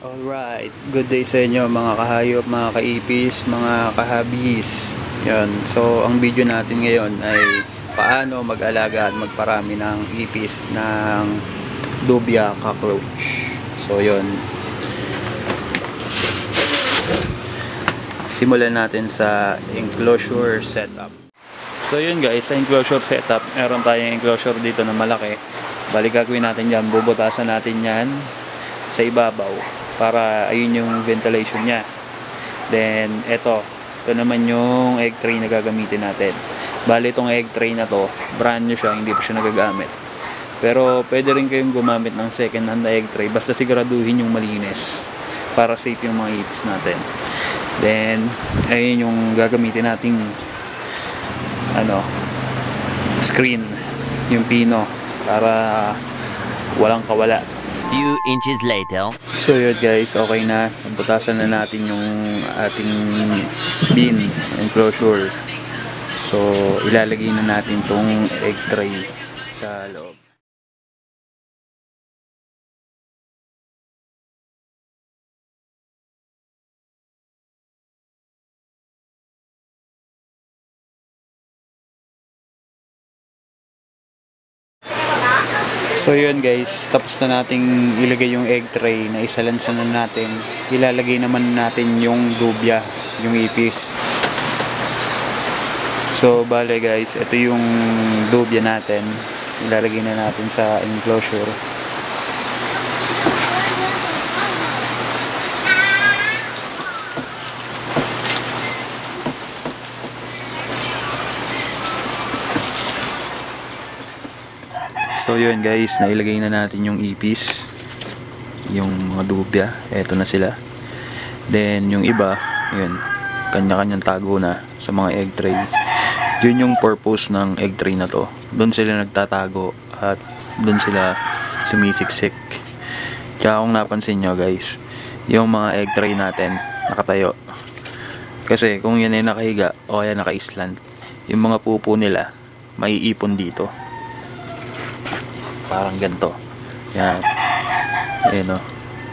Alright, good day sa inyo mga kahayop, mga kaipis, mga kahabis. Yan. So, ang video natin ngayon ay paano mag-alaga at magparami ng ipis ng dubia cockroach. So, yun. Simulan natin sa enclosure setup. So, yun guys, sa enclosure setup, meron tayong enclosure dito na malaki. Bali, gagawin natin yan, bubutasan natin yan sa ibabaw para ayun yung ventilation niya. Then ito naman yung egg tray na gagamitin natin. Bali, itong egg tray na to, brand new siya, hindi pa siya nagagamit. Pero pwede rin kayong gumamit ng second hand na egg tray, basta siguraduhin yung malinis para safe yung mga ipis natin. Then ayun yung gagamitin nating screen, yung pino, para walang kawala. Few inches later. So yun guys, okay na. Butasan na natin yung ating bin enclosure. So ilalagay na natin tong egg tray sa loob. So yun guys, tapos na nating ilagay yung egg tray, na isalansan na natin. Ilalagay naman natin yung dubia, yung ipis. So bale guys, ito yung dubia natin. Ilalagay na natin sa enclosure. So yun guys, nailagay na natin yung ipis, yung mga dubia, eto na sila. Then yung iba, yun, kanya-kanyang tago na sa mga egg tray. Yun yung purpose ng egg tray na to. Doon sila nagtatago at doon sila sumisiksik. Kaya kung napansin nyo guys, yung mga egg tray natin nakatayo. Kasi kung yan ay nakahiga o kaya naka-island, yung mga pupo nila maiipon dito. Parang ganito. Yan. Ayan o.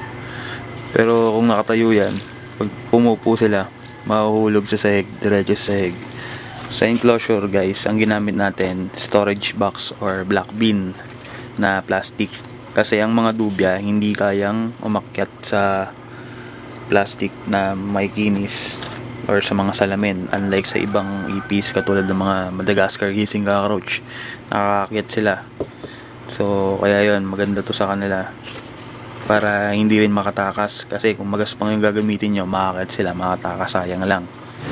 Pero kung nakatayo yan, pag pumupo sila, mahuhulog sa sahig, diretso sa sahig. Sa enclosure guys, ang ginamit natin, storage box or black bin na plastic. Kasi ang mga dubia, hindi kayang umakyat sa plastic na may kinis or sa mga salamin. Unlike sa ibang ipis, katulad ng mga Madagascar hissing cockroach, nakakakyat sila. So kaya yun, maganda to sa kanila para hindi rin makatakas, kasi kung magaspang yung gagamitin nyo, makakit sila, makatakas, sayang lang.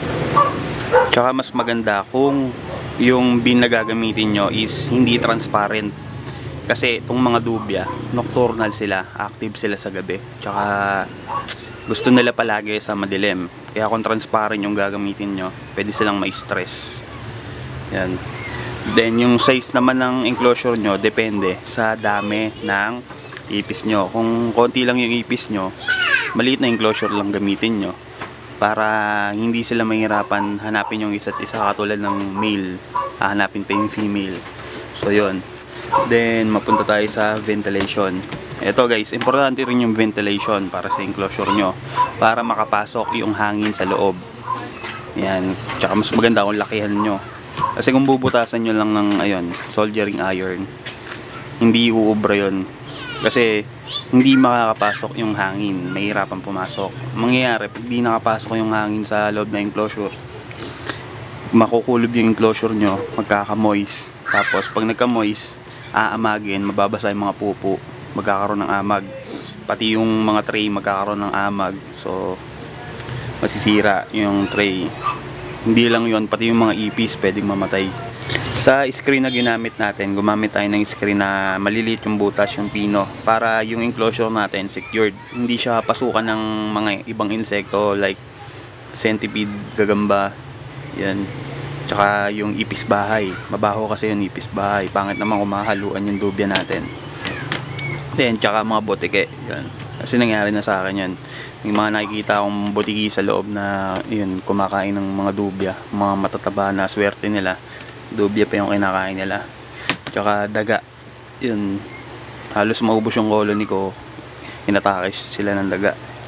Tsaka mas maganda kung yung bin na gagamitin nyo is hindi transparent, kasi itong mga dubia nocturnal sila, active sila sa gabi, tsaka gusto nila palagi sa madilim. Kaya kung transparent yung gagamitin nyo, pwede silang may stress. Yan. Then yung size naman ng enclosure nyo, depende sa dami ng ipis nyo. Kung konti lang yung ipis nyo, maliit na enclosure lang gamitin nyo, para hindi sila mahirapan hanapin yung isa't isa, katulad ng male, hanapin pa yung female. So yun. Then mapunta tayo sa ventilation. Ito guys, importante rin yung ventilation para sa enclosure nyo, para makapasok yung hangin sa loob. Yan. Tsaka mas maganda kung lakihan nyo. Kasi kung bubutasan nyo lang ng soldering iron, hindi uubra yun. Kasi hindi makakapasok yung hangin, mahirapan pumasok. Mangyayari, pag di nakapasok yung hangin sa loob na enclosure, makukulob yung enclosure nyo, magkakamoist. Tapos pag nagkamoist, aamagin, mababasa yung mga pupo, magkakaroon ng amag. Pati yung mga tray magkakaroon ng amag. So masisira yung tray. Hindi lang yun, pati yung mga ipis pwedeng mamatay. Sa screen na ginamit natin, gumamit tayo ng screen na maliliit yung butas, yung pino, para yung enclosure natin secured. Hindi siya pasukan ng mga ibang insekto like centipede, gagamba, yan. Tsaka yung ipis bahay, mabaho kasi yung ipis bahay, pangit naman kung mahaluan yung dubia natin. Then tsaka mga botike, yan. Kasi nangyari na sa akin yan. May mga nakikita akong butiki sa loob na yun, kumakain ng mga dubia, mga matataba na, swerte nila, dubia pa yung kinakain nila. Tsaka daga, yun, halos maubos yung colony ko, inatake sila ng daga.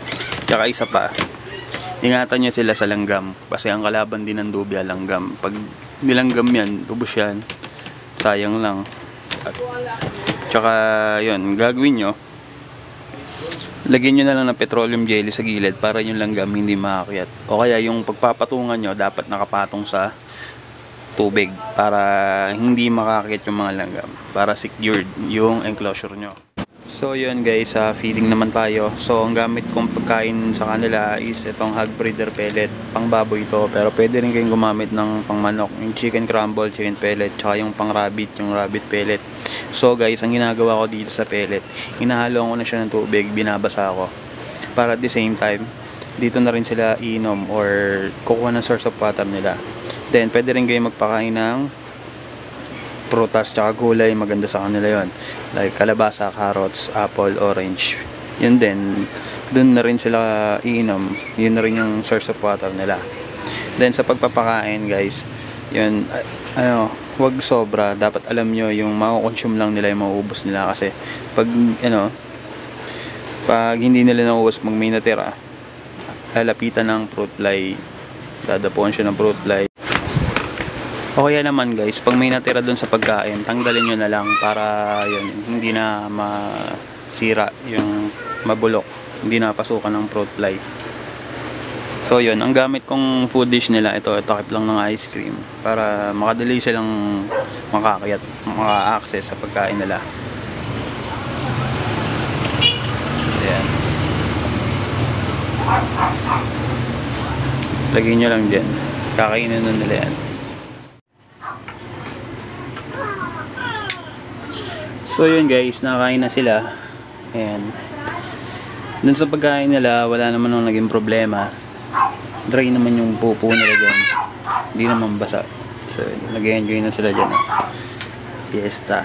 Tsaka isa pa, ingatan nyo sila sa langgam. Kasi ang kalaban din ng dubya, langgam. Pag nilanggam yan, ubos yan. Sayang lang. At, tsaka yun, gagawin nyo, lagyan nyo na lang ng petroleum jelly sa gilid para yung langgam hindi makakyat. O kaya yung pagpapatungan nyo, dapat nakapatong sa tubig para hindi makakit yung mga langgam, para secured yung enclosure nyo. So yun guys, feeding naman tayo. So ang gamit kong pagkain sa kanila is itong hog breeder pellet. Pang baboy ito, pero pwede rin kayong gumamit ng pang manok, yung chicken crumble, chicken pellet, tsaka yung pang rabbit, yung rabbit pellet. So guys, ang ginagawa ko dito sa pellet, hinahalo ko na siya ng tubig, binabasa ko para at the same time dito na rin sila inom or kukuha ng source of water nila. Then pwede rin kayo magpakain ng prutas tsaka gulay, maganda sa kanila yon, like kalabasa, carrots, apple, orange. Yun din, dun na rin sila iinom, yun na rin yung source of water nila. Then sa pagpapakain guys, yun, wag sobra, dapat alam nyo yung mako-consume lang nila, yung mauubos nila. Kasi pag pag hindi nila nauubos, mag may natira, lalapitan ng fruit fly, dadapuan siya ng fruit fly. O kaya naman guys, pag may natira dun sa pagkain, tanggalin nyo na lang para yun, hindi na masira, yung mabulok, hindi na pasukan ng fruit fly. So yun, ang gamit kong food dish nila, ito takip lang ng ice cream para makadali silang makakayat, maka-access sa pagkain nila. Ayan. Lagyan nyo lang dyan, kakainin na nila yan. So yun guys, nakakain na sila. Ayan. Dun sa pagkain nila, wala naman nung naging problema. Dry naman yung pupo nila dyan. Hindi naman basa. So nag-enjoy na sila dyan. Fiesta.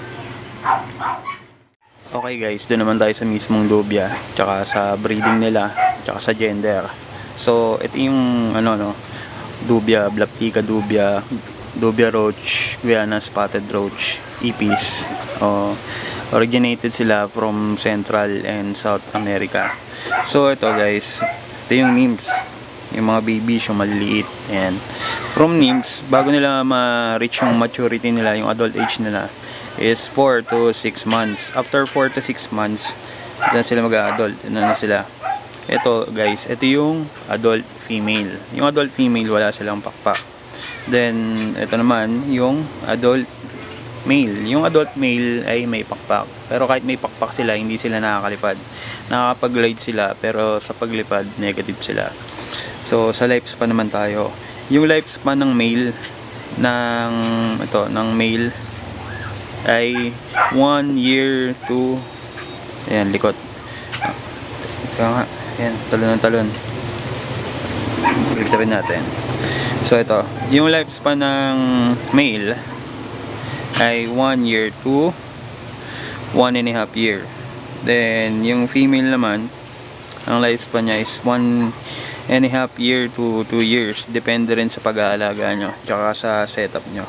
Okay guys, doon naman tayo sa mismong dubya, tsaka sa breeding nila, tsaka sa gender. So ito yung dubya, Blaptica dubya, dubya roach, Guyana spotted roach, ipis. Originated sila from Central and South America. So ito guys, ito yung nymphs, yung mga babies, yung maliliit. And from nymphs, bago nila ma-reach yung maturity nila, yung adult age nila, is 4 to 6 months. After 4 to 6 months, dan sila mag-adult. Na sila. Ito guys, ito yung adult female. Yung adult female, wala silang pakpak. Then ito naman yung adult male. Yung adult male ay may pakpak. Pero kahit may pakpak sila, hindi sila nakakalipad. Nakakapag-glide sila, pero sa paglipad, negative sila. So sa lifespan naman tayo. Yung lifespan ng male ng male ay 1 year to, ayan, likot. Ito nga, ayan, talon ng talon. Balik rin natin. So ito, yung lifespan ng male ay 1 year to 1.5 year. Then yung female naman, ang lifespan niya is 1.5 year to 2 years. Depende rin sa pag-aalaga nyo, tsaka sa setup nyo.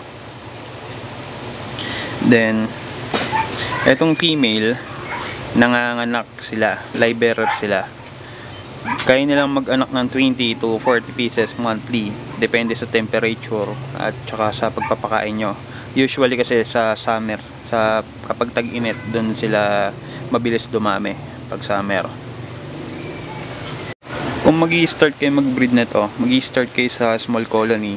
Then etong female, nanganganak sila, live bearer sila. Kaya nilang mag-anak ng 20 to 40 pieces monthly, depende sa temperature at tsaka sa pagpapakain nyo. Usually kasi sa summer, kapag tag-init, doon sila mabilis dumami pag summer. Kung mag-i-start kayo mag-breed na to, mag-i-start kayo sa small colony,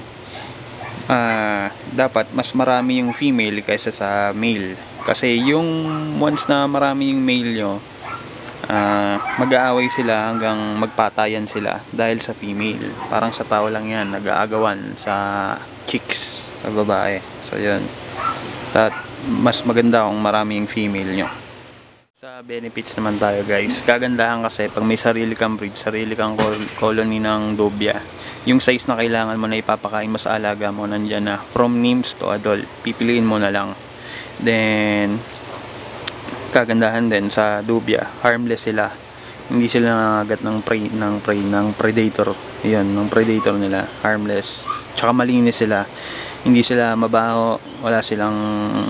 dapat mas marami yung female kaysa sa male. Kasi yung once na marami yung male nyo, mag-aaway sila hanggang magpatayan sila dahil sa female. Parang sa tao lang yan, nag-aagawan sa chicks, sa babae. So yun, mas maganda kung marami yung female nyo. Sa benefits naman tayo guys, kagandahan kasi pag may sarili kang breed, sarili kang colony ng dubya, yung size na kailangan mo na ipapakain mo sa alaga mo, nandyan na, from nymphs to adult, pipiliin mo na lang. Then kagandahan din sa dubya, harmless sila, hindi sila nangagat ng predator. Yun, ng predator nila, harmless, tsaka malinis sila, hindi sila mabaho, wala silang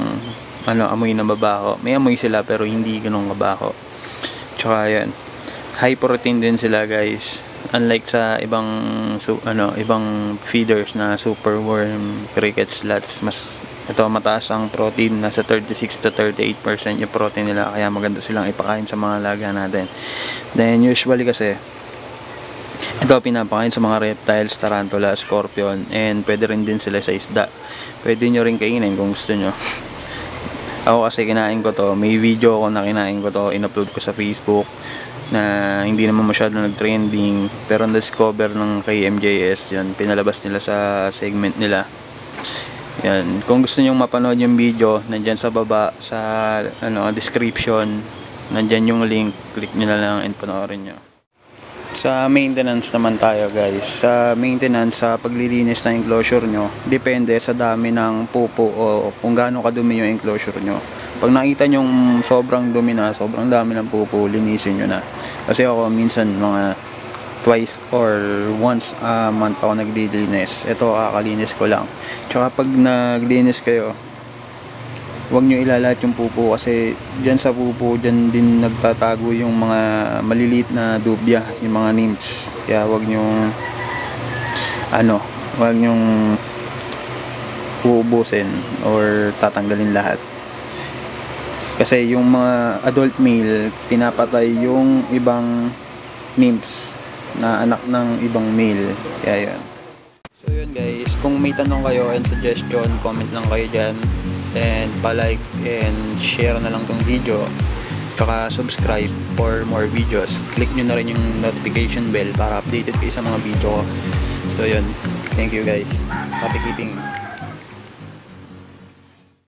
amoy na mabaho. May amoy sila pero hindi ganun mabaho. Tsaka yan, high protein din sila guys. Unlike sa ibang ibang feeders na superworm, cricket slots, ito mataas ang protein, nasa 36 to 38% yung protein nila, kaya maganda silang ipakain sa mga alaga natin. Then usually kasi ito pinapakain sa mga reptiles, tarantula, scorpion, and pwede rin din sila sa isda. Pwede nyo rin kainin kung gusto nyo. Ako kasi kinain ko to, may video ako na kinain ko to, in-upload ko sa Facebook na hindi naman masyado nag-trending, pero na-discover ng KMJS yan, pinalabas nila sa segment nila yan. Kung gusto nyo mapanood yung video, nandyan sa baba sa description, nandyan yung link, click nyo na lang and panoorin nyo. Sa maintenance naman tayo guys. Sa maintenance, sa paglilinis ng enclosure nyo, depende sa dami ng pupo o kung gaano kadumi yung enclosure nyo. Pag nakita nyo sobrang dumi na, sobrang dami ng pupo, linisin nyo na. Kasi ako minsan mga twice or once a month ako naglilinis. Ito kakalinis ko lang. Tsaka pag naglinis kayo, huwag nyo ilalat yung pupo kasi dyan sa pupo, dyan din nagtatago yung mga maliliit na dubya, yung mga nymphs. Kaya huwag nyong uubusin or tatanggalin lahat. Kasi yung mga adult male, pinapatay yung ibang nymphs na anak ng ibang male. Kaya yun. So yun guys, kung may tanong kayo and suggestion, comment lang kayo dyan. And pa-like and share na lang tong video. Tsaka subscribe for more videos. Click nyo na rin yung notification bell para updated kayo sa mga video ko. So yun, thank you guys. Happy keeping.